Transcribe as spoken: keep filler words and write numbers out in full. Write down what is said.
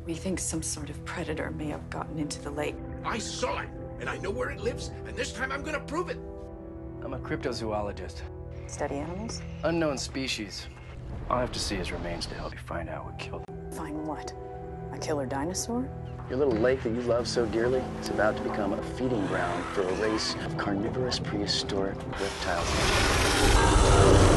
We think some sort of predator may have gotten into the lake. I saw it, and I know where it lives, and this time I'm gonna prove it. I'm a cryptozoologist. Study animals? Unknown species. I'll have to see his remains to help you find out what killed him. Find what? A killer dinosaur? Your little lake that you love so dearly is about to become a feeding ground for a race of carnivorous prehistoric reptiles.